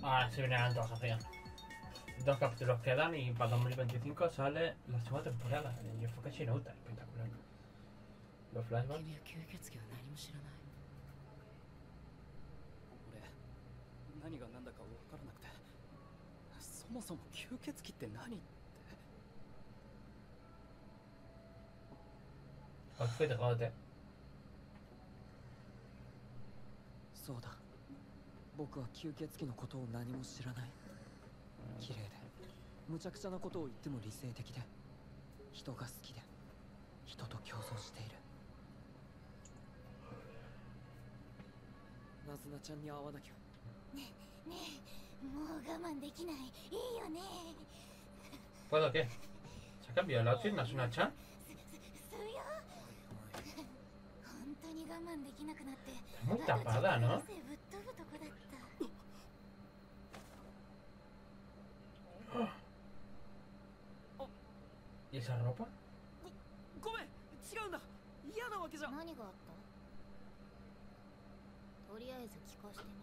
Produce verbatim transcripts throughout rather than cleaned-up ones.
Ahora se viene la antojación. Dos capítulos quedan y para dos mil veinticinco sale la segunda temporada de Yofuka Shinouta. Espectacular. Los flashbacks. 何が何だか分からなくて、そもそも吸血鬼って何って。 あ、増えた顔で。 そうだ。僕は吸血鬼のことを何も知らない。綺麗で、無茶苦茶なことを言っても理性的で、人が好きで、人と競争している。ナズナちゃんに会わなきゃ。 ねえねえ、もう我慢できない。いいよね。 ¿Puedo qué? ¿Se ha cambiado el outfit? ¿No es una chan? そうよ。本当に我慢できなくなって。 Muy tapada, ¿no? ぶっ飛ぶとこだった。 ¿Y esa ropa? ごめん、違うんだ。嫌なわけじゃ。 何があった？とりあえず聞かしてみ。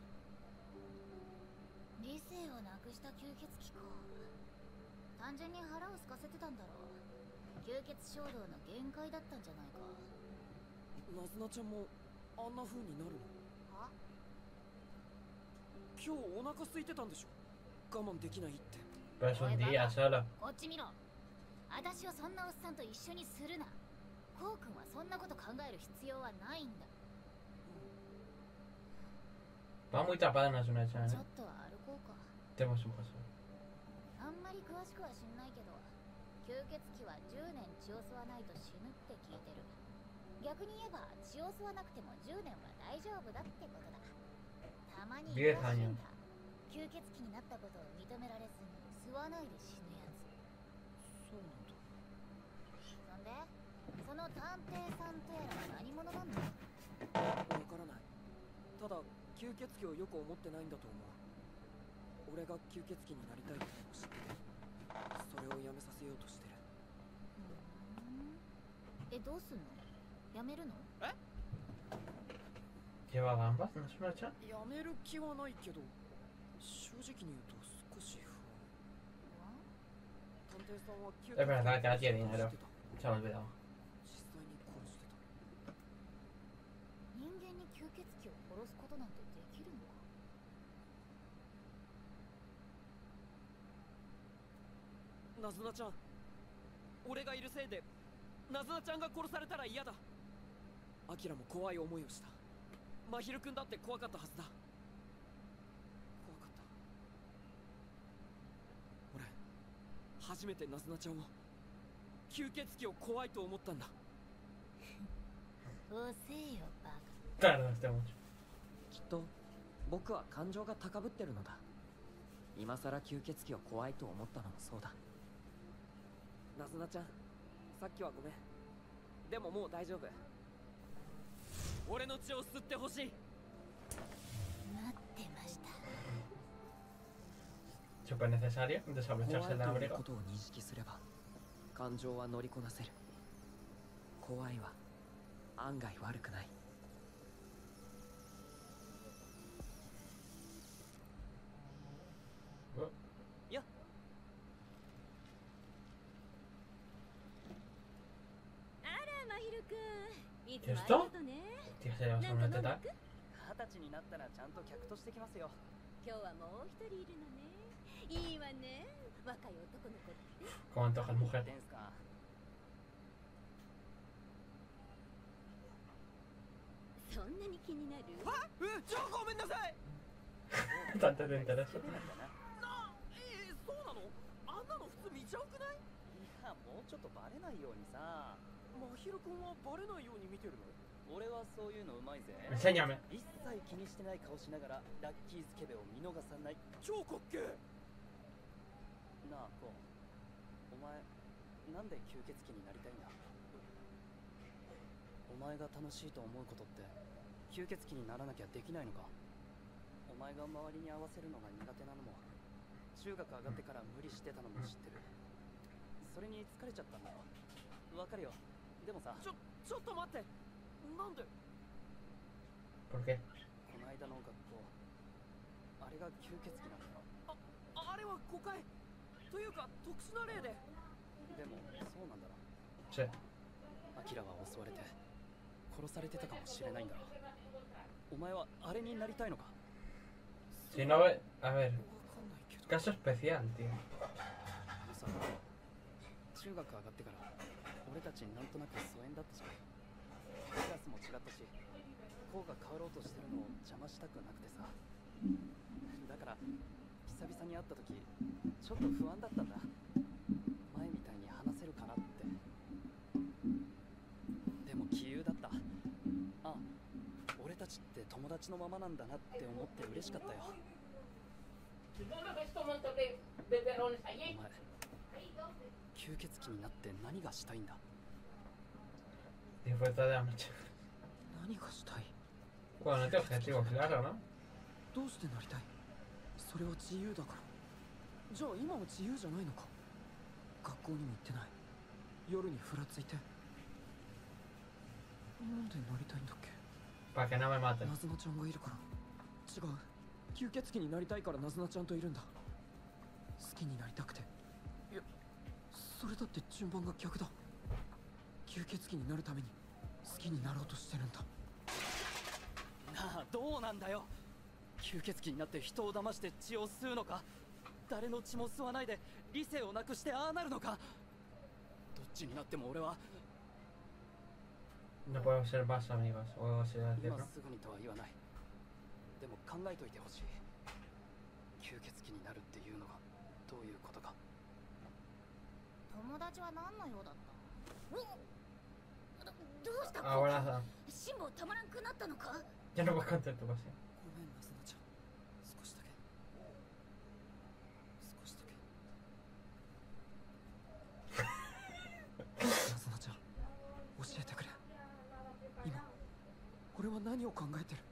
理性をなくした吸血鬼か。単純に腹を空かせてたんだろう。吸血衝動の限界だったんじゃないか。 ナズナちゃんもあんな風になるの？ は？ 今日お腹空いてたんでしょ。我慢できないって。 Pero es un día solo. こっち見ろ。私をそんなおっさんと一緒にするな。コウ君はそんなこと考える必要はないんだ。 Va muy tapada, no es una chan. ちょっとは歩こうか。 Tenemos un paso. あんまり詳しくは知んないけど、吸血鬼はじゅうねん血を吸わないと死ぬって聞いてる。逆に言えば血を吸わなくてもじゅうねんは大丈夫だってことだ。たまにいるらしいんだ。吸血鬼になったことを認められずに吸わないで死ぬやつ。 そうなんだ。 そんで、その探偵さんとやらは何者なんだ？ わからない。ただ吸血鬼をよく思ってないんだと思う。俺が吸血鬼になりたいことを知ってそれをやめさせようとしてる。 え、どうすんの？やめるの？ え？ ¿Lleva gambas? ¿No es una chan? やめる気はないけど、正直に言うと少し不安。探偵さんは吸血 Es 鬼 verdad que を no tiene 殺 dinero. してた。 Se me ha olvidado. 実際に殺してた。 人間に吸血鬼を殺すことなんてできるのか？ ナズナちゃん、俺がいるせいでナズナちゃんが殺されたら嫌だ。アキラも怖い思いをした。マヒル君だって怖かったはずだ。怖かった。俺初めてナズナちゃんを、吸血鬼を怖いと思ったんだ。 遅えよバカ。 Tardaste mucho. きっと僕は感情が高ぶってるのだ。今さら吸血鬼を怖いと思ったのもそうだ。ナズナちゃん、さっきはごめん。でももう大丈夫。俺の血を吸ってほしい。 待ってました。 Súper necesario 怖い desabroncharse と el いう abrigo. ことを認識すれば感情は乗りこなせる。怖いは案外悪くない。 いや、 あら、マヒル君、いつ ¿Qué も es ありが esto? とね。 Tía, se lleva なん una か飲 teta. む？ 二十歳になったらちゃんと客としてきますよ。 今日はもう一人いるのね。いいわね。若い男の子って。 Como antojas mujer. ですか。 そんなに気になる？ あ、え、ちょ、ごめんなさい。 Tanto te interesa. な、えー、そうなの？あんなの普通見ちゃうくない？いや、もうちょっとバレないようにさ。マヒル君はバレないように見てるの？俺はそういうのうまいぜ。 Enséñame. 一切気にしてない顔しながらラッキースケベを見逃さない。超滑稽。なあ、コウ。お前なんで吸血鬼になりたいんだ？お前が楽しいと思うことって吸血鬼にならなきゃできないのか？お前が周りに合わせるのが苦手なのも中学上がってから無理してたのも知ってる。それに疲れちゃったんだよ。わかるよ。でもさ、ちょ、ちょっと待って。なんで？ ¿Por qué? この間の学校、あれれが吸血鬼なんだよ。 ああれは誤解というか特殊な例で。 でもそうなんだろ。 Sí. アキラは襲われて殺されてたかもしれないんだろ。お前はあれになりたいのか。 Si no ve. A ver. わかんないけど。 Caso especial, tío. さ、中学上がってから俺たちなんとなく疎遠だったじゃん。クラスも違ったし、校が変わろうとしてるのを邪魔したくなくてさ。だから久々に会った時ちょっと不安だったんだ。前みたいに話せるかなって。でも杞憂だった。あ、俺たちって友達のままなんだなって思って嬉しかったよ。お前吸血鬼になって何がしたいんだ。 Disfruta de la marcha. 何がしたい？ Bueno, no tiene objetivo claro, ¿no? どうしてなりたい？それは自由だから。じゃあ今は自由じゃないのか？学校にも行ってない。夜にふらついて。なんでなりたいんだっけ？ Para que no me maten. ナズナちゃんがいるから。違う。吸血鬼になりたいからナズナちゃんといるんだ。好きになりたくて。いや、それだって順番が逆だ。吸血鬼になるために好きになろうとしてるんだ。 なあ、どうなんだよ。吸血鬼になって人を騙して血を吸うのか、誰の血も吸わないで理性をなくしてああなるのか。どっちになっても俺は No podemos ser más amigos. O si 今 decirlo. すぐにとは言わない。でも考えといてほしい。吸血鬼になるっていうのがどういうことか。 友達は何の用だった？おどどうした？ Ahora está. 辛抱たまらんくなったのか？ Ya no voy a contar tu cosa. ごめんナズナちゃん。少しだけ。少しだけ。ナズナちゃん、教えてくれ。今、俺は何を考えてる？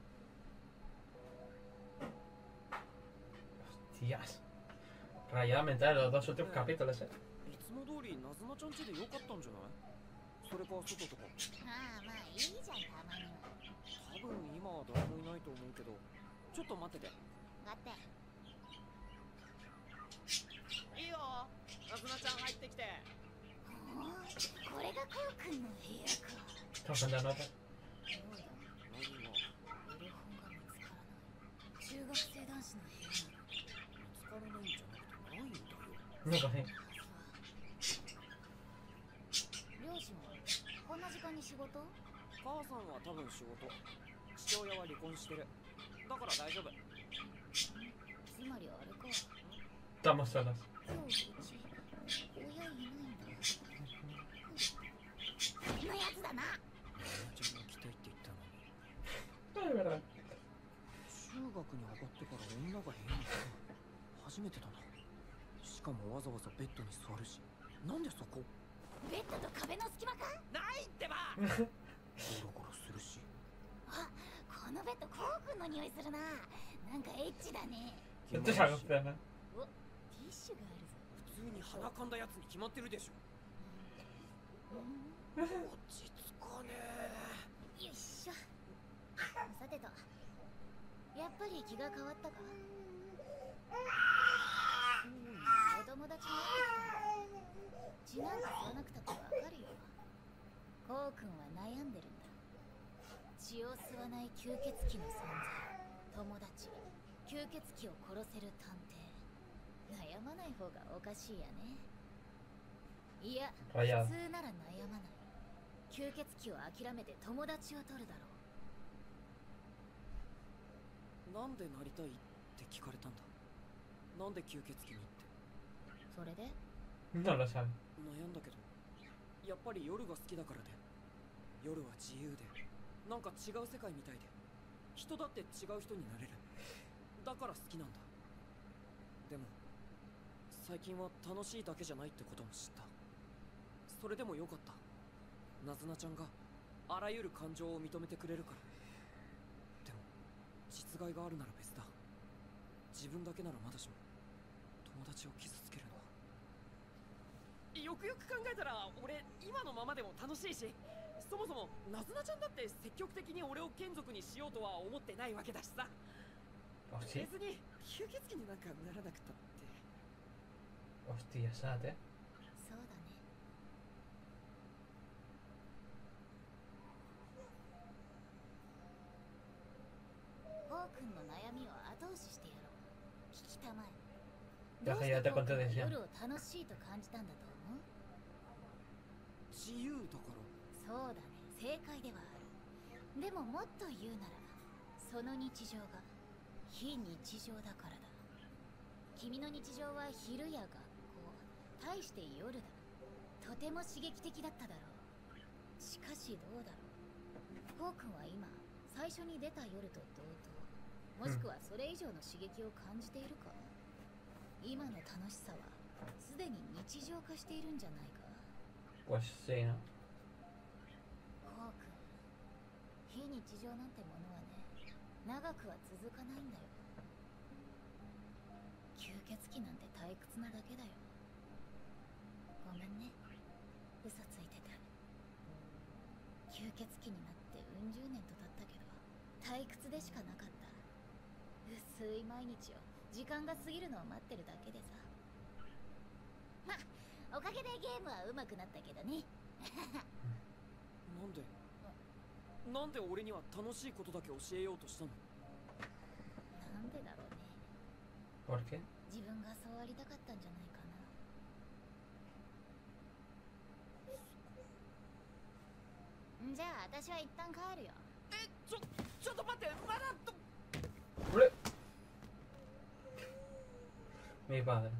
Hostias. Rayada mental los dos últimos capítulos, eh. いつも通りナズナちゃん家でよかったんじゃない？それか外とか。 まあまあいいじゃん、たまには。 多分今は誰もいないと思うけど、ちょっと待ってて。 だっていいよ、ナズナちゃん入ってきて。 おーこれがコウ君の部屋か。 Cogiendo nota. どうだ、 何が？ エロ本が見つからない。中学生男子の部屋なの。 見つからないんじゃなくてないんだよ。 No, pues sí. 両親はこんな時間に仕事？ 母さんは多分仕事。父親は離婚してる。だから大丈夫。 つまりあれか。 Estamos solos. 今日うち親いないんだ。のやつだな。 ちゃんが来たいって言ったのに。 Ay, verdad. 中学に上がってから女が部屋に来たの初めてだな。しかもわざわざベッドに座るし。なんでそこ？ ベッドと壁の隙間か？ ないってば。ゴロゴロするし。 あ、このベッドコウ君の匂いするな。なんかエッチだね。 Esto es algo extraño. お、ティッシュがあるぞ。 普通に鼻かんだやつに決まってるでしょ。 うん、 落ち着かねえ。 よいしょ。さてと、やっぱり気が変わったか？お友達に会ってきた。血なんか吸わなくたってわかるよ。コウ君は悩んでるんだ。血を吸わない吸血鬼の存在、友達、吸血鬼を殺せる探偵。悩まない方がおかしいやね。いや、普 Rayada. 通なら悩まない。吸血鬼を諦めて友達を取るだろう。 なんでなりたいって聞かれたんだ。なんで吸血鬼にって。 それで No lo sabe. 悩んだけど、やっぱり夜が好きだからで。夜は自由で、なんか違う世界みたいで、人だって違う人になれる。だから好きなんだ。でも最近は楽しいだけじゃないってことも知った。それでもよかった。ナズナちゃんがあらゆる感情を認めてくれるから。でも実害があるなら別だ。自分だけならまだしも友達を傷つけるのは。よくよく考えたら俺今のままでも楽しいし、そもそもナズナちゃんだって積極的に俺を眷属にしようとは思ってないわけだしさ。 Hostia, 別に吸血鬼になんかならなくたって。 hostia, sate. そうだね。ホー君の悩みを後押ししてやろう。聞きたまえ。 だからやったことですよ。 夜を楽しいと感じたんだと思う？ 自由だから。 そうだね、正解ではある。でももっと言うなら、その日常が非日常だからだ。君の日常は昼や学校、対して夜だ。とても刺激的だっただろう。しかしどうだろう。ホー君は今、最初に出た夜と同等、もしくはそれ以上の刺激を感じているか？今の楽しさはすでに日常化しているんじゃないか？ Pues sí, ¿no? ホー君、非日常なんてものはね、長くは続かないんだよ。吸血鬼なんて退屈なだけだよ。ごめんね、嘘ついてて。吸血鬼になってうん十年と経ったけど、退屈でしかなかった。薄い毎日を時間が過ぎるのを待ってるだけでさ。ま、おかげでゲームは上手くなったけどね。 なんでなんで俺には楽しいことだけ教えようとしたの？ なんでだろうね。 ¿Por qué? 自分がそうありたかったんじゃないかな。じゃあ私は一旦帰るよ。 え、ちょ、ちょっと待って、まだと。 ¡Hombre! Mi padre.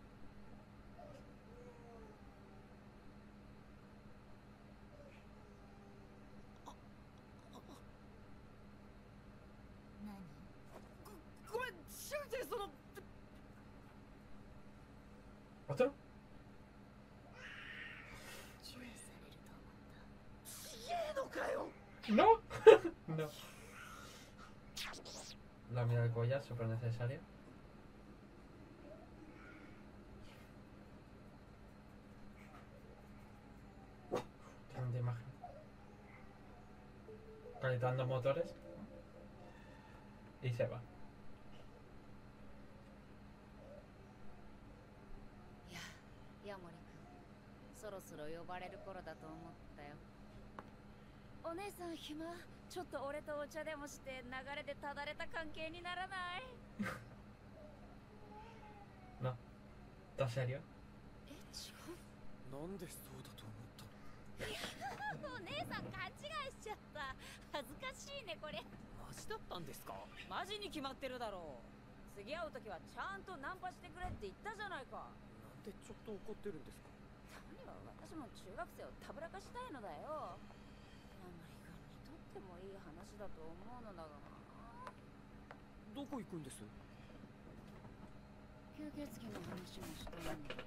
何？ ご、ごめん、シュウジェ、その。 ¿Otro? 注意されると思った。 ちげえのかよ。 No. No. La mira del collar, súper necesaria. Tremenda imagen. Calentando motores. Y se va. いや、ヤモリ君、そろそろ呼ばれる頃だと思ったよ。お姉さん暇？ちょっと俺とお茶でもして流れでただれた関係にならない？ No. ¿Estás serio? え、違う。 なんでそうだと思ったの？ お姉さん勘違いしちゃった。恥ずかしいねこれ。 マジだったんですか？ マジに決まってるだろう。次会う時はちゃんとナンパしてくれって言ったじゃないか。 なんでちょっと怒ってるんですか？ たまには私も中学生をたぶらかしたいのだよ。ヤモリ君にとってもいい話だと思うのだがな。 どこ行くんです？ 吸血鬼の話もしたいのに。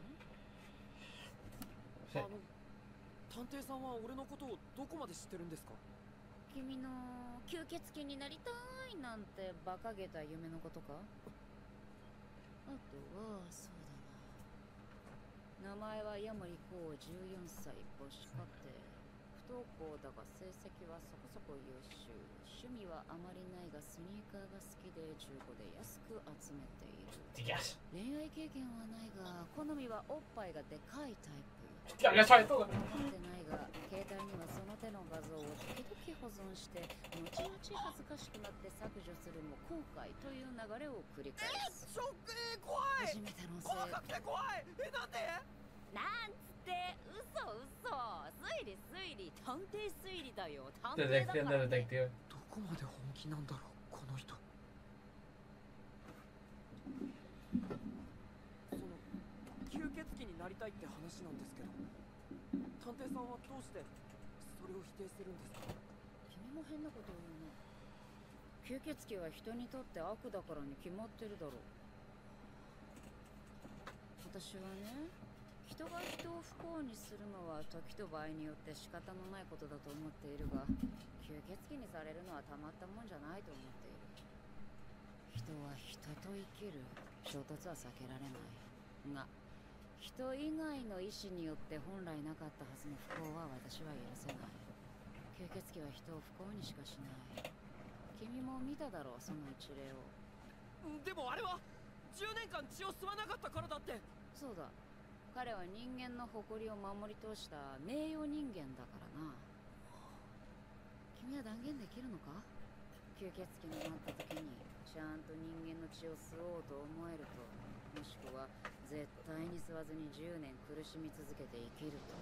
Sí. あの探偵さんは俺のことをどこまで知ってるんですか？ 君の吸血鬼になりたいなんて馬鹿げた夢のことか？あとはそうだな、名前はヤモリコウじゅうよんさい、母子家庭、不登校だが成績はそこそこ優秀、趣味はあまりないがスニーカーが好きで中古で安く集めている。 Dios. 恋愛経験はないが好みはおっぱいがでかいタイプ。 Hostia, ya sabe todo. 持ってないが携帯にはその手の画像を時々保存して後々恥ずかしくなって削除するも後悔という流れを繰り返す。 ショック、えー、怖い。 初めてのせ怖くて怖い。え、なんで？ なんつって嘘嘘、推理推理、探偵推理だよ。探偵だか Detección ら、 de ね、 detective. どこまで本気なんだろうこの人。その吸血鬼になりたいって話なんですけど、探偵さんはどうしてそれを否定するんですか？ 君も変なことを言うな。吸血鬼は人にとって悪だからに決まってるだろう。私はね、人が人を不幸にするのは時と場合によって仕方のないことだと思っているが、吸血鬼にされるのはたまったもんじゃないと思っている。人は人と生きる。衝突は避けられないが、人以外の意志によって本来なかったはずの不幸は私は許せない。吸血鬼は人を不幸にしかしない。君も見ただろう、その一例を。 でもあれはじゅうねんかん血を吸わなかったからだって。 そうだ、彼は人間の誇りを守り通した名誉人間だからな。君は断言できるのか？吸血鬼になった時にちゃんと人間の血を吸おうと思えると、もしくは絶対に吸わずにじゅうねん苦しみ続けて生きると。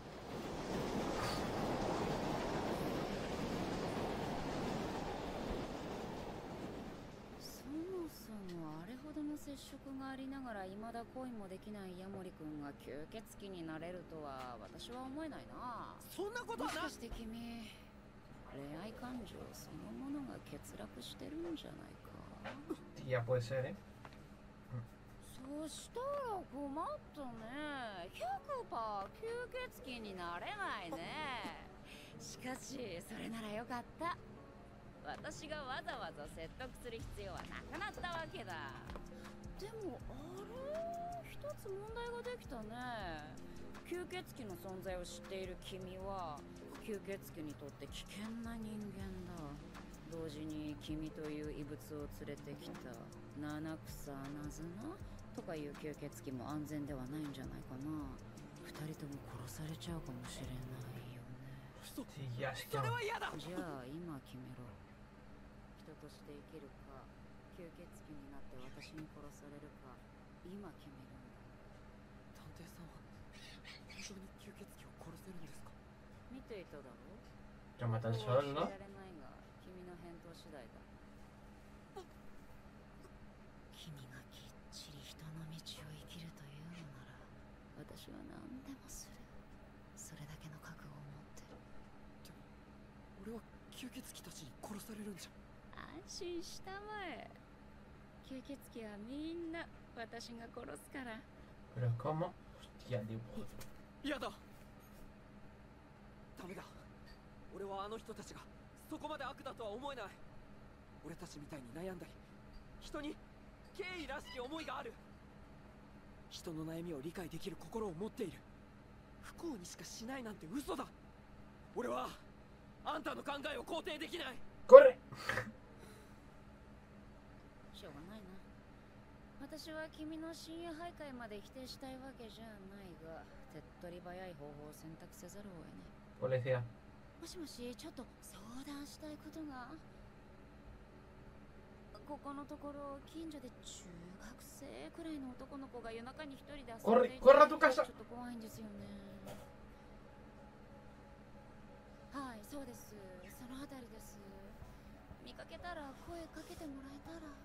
そもそもあれほどの接触がありながら未だ恋もできないヤモリ君が吸血鬼になれるとは私は思えないな。 そんなことはな。 もしかして君、恋愛感情そのものが欠落してるんじゃないか。 Ya puede ser, ¿eh? そしたら困ったね。ひゃくパーセント吸血鬼になれないね。しかしそれならよかった。私がわざわざ説得する必要はなくなったわけだ。でもあれ、一つ問題ができたね。吸血鬼の存在を知っている君は吸血鬼にとって危険な人間だ。同時に君という異物を連れてきた七草ナズナとかいう吸血鬼も安全ではないんじゃないかな。二人とも殺されちゃうかもしれないよね。 そ Sí, ya es そ que... れは嫌だ。 じゃあ今決めろ。人として生きるか、吸血鬼になって私に殺されるか、今決めるんだ。 探偵さんは本当に吸血鬼を殺せるんですか？ 見ていただろう。 Te matan ここは solo, 教 ¿no? えられないが、君の返答次第だ。君がきっちり人の道を生きるというのなら、私は何でもする。それだけの覚悟を持ってる。 俺は吸血鬼たちに殺されるんじゃ。 安心したまえ。吸血鬼はみんな私が殺すから。 Pero ¿cómo? Hostia, dibujo. 嫌だ。ダメだ。俺はあの人たちがそこまで悪だとは思えない。俺たちみたいに悩んだり、人に敬意らしき思いがある。人の悩みを理解できる心を持っている。不幸にしかしないなんて嘘だ。俺はあんたの考えを肯定できない。 ¡Corre! しょうがないな。私は君の深夜徘徊まで否定したいわけじゃないが、手っ取り早い方法を選択せざるを得ない。 Policía. もしもし、ちょっと相談したいことが。ここのところ近所で中学生くらいの男の子が夜中に一人で遊んでいて、 Corre, corre a tu casa. ちょっと怖いんですよね。はい、そうです。そのあたりです。見かけたら声かけてもらえたら。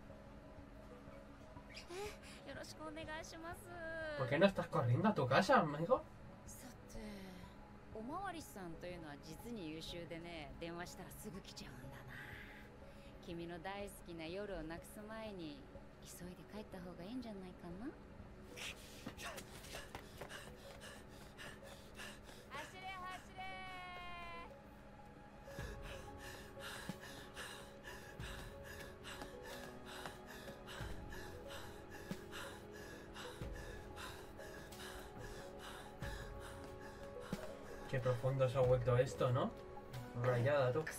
え、よろしくお願いします。 ¿Por qué no estás corriendo a tu casa, amigo? さて、おまわりさんというのは実に優秀でね、電話したらすぐ来ちゃうんだな。君の大好きな夜をなくす前に急いで帰った方がいいんじゃないかな。走れ走れ。 Qué profundo se ha vuelto esto, ¿no? Rayada, tú.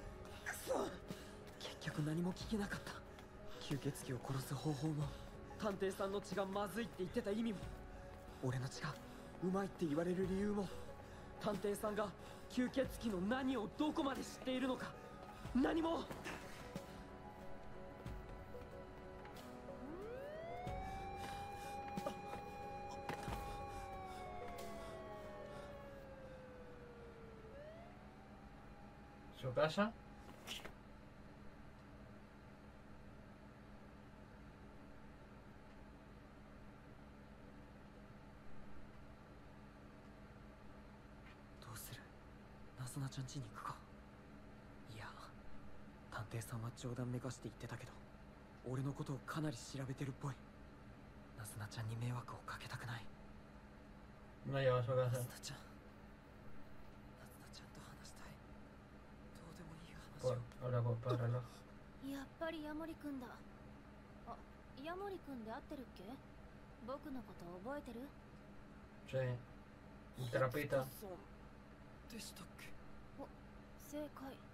結局何も聞けなかった。吸血鬼を殺す方法も、探偵さんの血がまずいって言ってた意味も、俺の血がうまいって言われる理由も、探偵さんが吸血鬼の何をどこまで知っているのか、何も。 ¿Su casa? どうする？ナズナちゃん家に行くか？いや、探偵さんは冗談めかして言ってたけど、俺のことをかなり調べてるっぽい。ナズナちゃんに迷惑をかけたくない。 No lleva a su ナ casa. ズナちゃん、ナズナちゃんと話したい。どうでもいい話 Por, を。 ahora por, por el reloj. やっぱりヤモリくんだ。あ、ヤモリくんで合ってるっけ？僕のこと覚えてる？ Sí. Un trapito. そうでしたっけ？ 正解。